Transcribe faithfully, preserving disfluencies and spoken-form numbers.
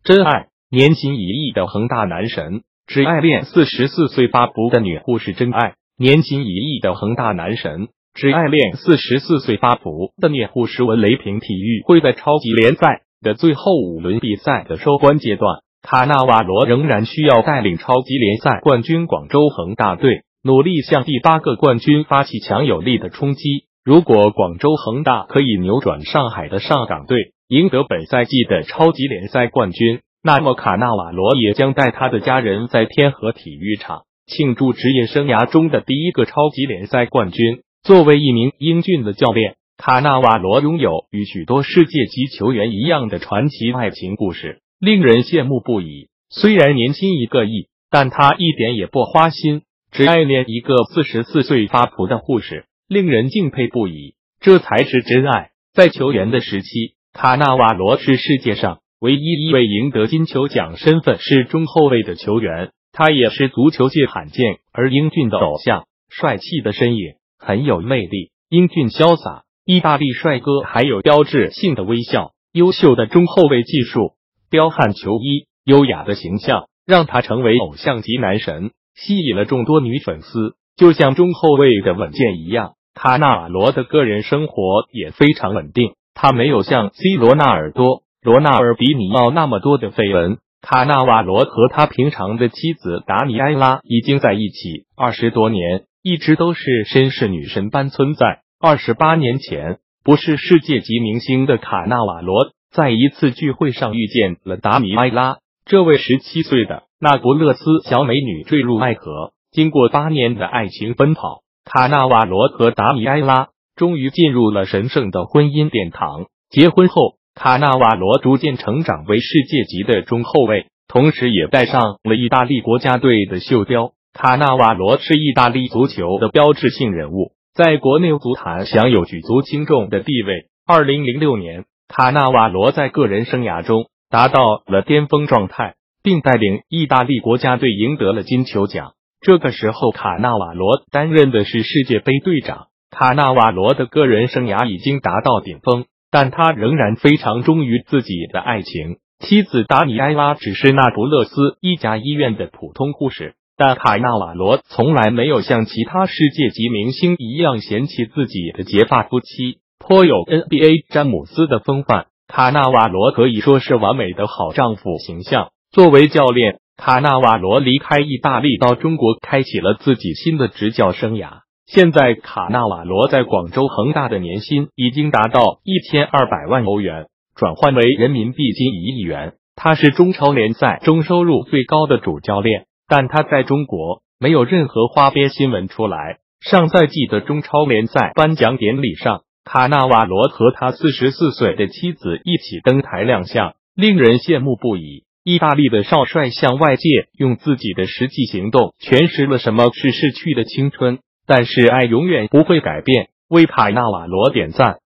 真爱，年薪一亿的恒大男神，只爱恋四十四岁发福的女护士。真爱，年薪一亿的恒大男神，只爱恋四十四岁发福的女护士。文雷霆体育会在超级联赛的最后五轮比赛的收官阶段，卡纳瓦罗仍然需要带领超级联赛冠军广州恒大队努力向第八个冠军发起强有力的冲击。如果广州恒大可以扭转上海的上港队，赢得本赛季的超级联赛冠军，那么卡纳瓦罗也将带他的家人在天河体育场庆祝职业生涯中的第一个超级联赛冠军。作为一名英俊的教练，卡纳瓦罗拥有与许多世界级球员一样的传奇爱情故事，令人羡慕不已。虽然年薪一个亿，但他一点也不花心，只爱恋一个四十四岁发福的护士，令人敬佩不已。这才是真爱。在球员的时期，卡纳瓦罗是世界上唯一一位赢得金球奖身份是中后卫的球员，他也是足球界罕见而英俊的偶像，帅气的身影，很有魅力，英俊潇洒，意大利帅哥，还有标志性的微笑，优秀的中后卫技术，彪悍球衣，优雅的形象，让他成为偶像级男神，吸引了众多女粉丝。就像中后卫的稳健一样，卡纳瓦罗的个人生活也非常稳定，他没有像 C 罗纳尔多、罗纳尔迪尼奥那么多的绯闻。卡纳瓦罗和他平常的妻子达尼埃拉已经在一起二十多年，一直都是绅士女神般存在。二十八年前，不是世界级明星的卡纳瓦罗在一次聚会上遇见了达尼埃拉，这位十七岁的那不勒斯小美女坠入爱河。经过八年的爱情奔跑，卡纳瓦罗和达尼埃拉终于进入了神圣的婚姻殿堂。结婚后，卡纳瓦罗逐渐成长为世界级的中后卫，同时也戴上了意大利国家队的袖标。卡纳瓦罗是意大利足球的标志性人物，在国内足坛享有举足轻重的地位。二零零六年，卡纳瓦罗在个人生涯中达到了巅峰状态，并带领意大利国家队赢得了金球奖。这个时候，卡纳瓦罗担任的是世界杯队长。卡纳瓦罗的个人生涯已经达到顶峰，但他仍然非常忠于自己的爱情。妻子达尼埃拉只是那不勒斯一家医院的普通护士，但卡纳瓦罗从来没有像其他世界级明星一样嫌弃自己的结发夫妻，颇有 N B A 詹姆斯的风范。卡纳瓦罗可以说是完美的好丈夫形象。作为教练，卡纳瓦罗离开意大利到中国，开启了自己新的执教生涯。现在卡纳瓦罗在广州恒大的年薪已经达到一千二百万欧元，转换为人民币近一亿元。他是中超联赛中收入最高的主教练，但他在中国没有任何花边新闻出来。上赛季的中超联赛颁奖典礼上，卡纳瓦罗和他四十四岁的妻子一起登台亮相，令人羡慕不已。意大利的少帅向外界用自己的实际行动诠释了什么是逝去的青春，但是爱永远不会改变。为卡纳瓦罗点赞。